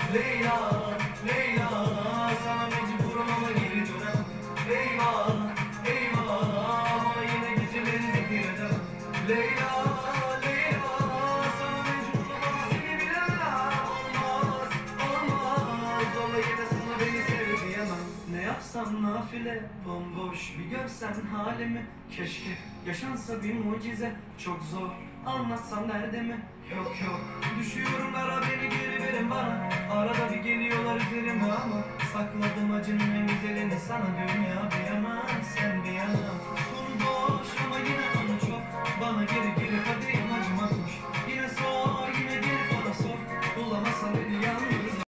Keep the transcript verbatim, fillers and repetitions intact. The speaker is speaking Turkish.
Leyla, Leyla, sana mecburum ama geri dönemem. Eyvah, eyvah, ama yine geceleri zikir edemem. Leyla, Leyla, sana mecburum ama seni bilemem. Olmaz, olmaz, zorla yine sana beni sev diyemem. Ne yapsam nafile, bomboş bir görsen halimi. Keşke yaşansa bir mucize, çok zor anlatsam derdimi. Yok yok, düşüyorum dara, beni geri verin bana. Arada bir geliyorlar üzerime ama sakladım acının en güzelini sana. Dünya bir yana, sen bir yana. Sonu boş ama yine anı çok. Bana geri gelip hadi acıma koş. Yine sor, yine gelip bana sor. Bulamazsan beni yalnız